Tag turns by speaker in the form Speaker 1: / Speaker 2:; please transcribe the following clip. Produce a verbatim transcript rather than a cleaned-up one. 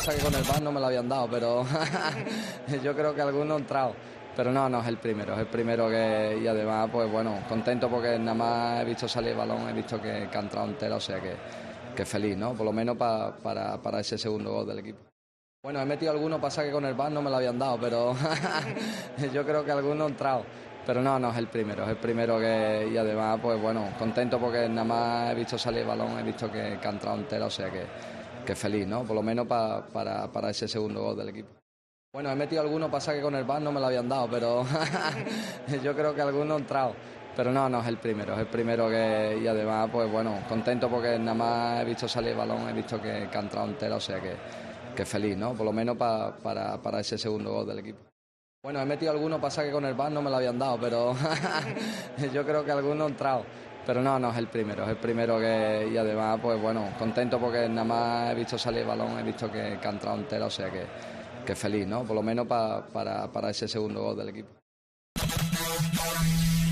Speaker 1: pasa que con el V A R no me lo habían dado, pero yo creo que alguno ha entrado. Pero no, no es el primero, es el primero que... Y además, pues bueno, contento porque nada más he visto salir el balón, he visto que, que ha entrado entero, o sea que, que feliz, ¿no? Por lo menos pa, para, para ese segundo gol del equipo. Bueno, he metido alguno, pasa que con el V A R no me lo habían dado, pero yo creo que alguno ha entrado. Pero no, no es el primero, es el primero que... Y además, pues bueno, contento porque nada más he visto salir el balón, he visto que, que ha entrado entero, o sea que, que feliz, ¿no? Por lo menos pa, para, para ese segundo gol del equipo. Bueno, he metido alguno, pasa que con el V A R no me lo habían dado, pero yo creo que alguno ha entrado. Pero no, no es el primero, es el primero que... Y además, pues bueno, contento porque nada más he visto salir el balón, he visto que, que ha entrado entero, o sea que, que feliz, ¿no? Por lo menos pa, para, para ese segundo gol del equipo. Bueno, he metido alguno, pasa que con el V A R no me lo habían dado, pero yo creo que alguno ha entrado. Pero no, no es el primero, es el primero que... Y además, pues bueno, contento porque nada más he visto salir el balón, he visto que, que ha entrado entero, o sea que, que feliz, ¿no? Por lo menos pa, para, para ese segundo gol del equipo.